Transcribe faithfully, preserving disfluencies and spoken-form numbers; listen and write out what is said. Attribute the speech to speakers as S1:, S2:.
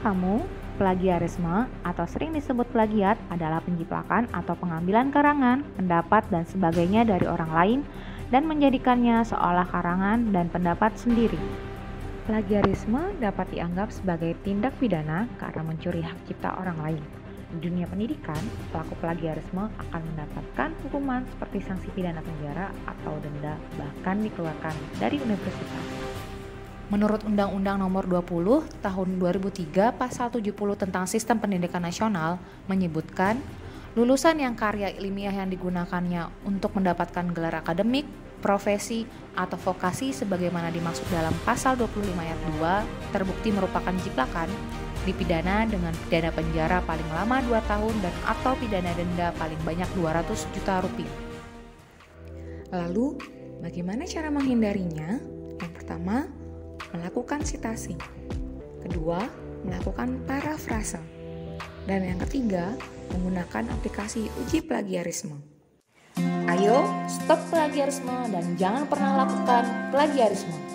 S1: kamu, plagiarisme atau sering disebut plagiat adalah penjiplakan atau pengambilan karangan, pendapat dan sebagainya dari orang lain dan menjadikannya seolah karangan dan pendapat sendiri. Plagiarisme dapat dianggap sebagai tindak pidana karena mencuri hak cipta orang lain. Di dunia pendidikan, pelaku plagiarisme akan mendapatkan hukuman seperti sanksi pidana penjara atau denda, bahkan dikeluarkan dari universitas.
S2: Menurut Undang-Undang Nomor dua puluh Tahun dua ribu tiga Pasal tujuh puluh tentang Sistem Pendidikan Nasional menyebutkan lulusan yang karya ilmiah yang digunakannya untuk mendapatkan gelar akademik, profesi, atau vokasi sebagaimana dimaksud dalam Pasal dua puluh lima ayat dua terbukti merupakan jiplakan, dipidana dengan pidana penjara paling lama dua tahun dan atau pidana denda paling banyak dua ratus juta rupiah.
S3: Lalu, bagaimana cara menghindarinya? Yang pertama, melakukan sitasi. Kedua, melakukan parafrase. Dan yang ketiga, menggunakan aplikasi uji plagiarisme.
S2: Ayo, stop plagiarisme dan jangan pernah lakukan plagiarisme.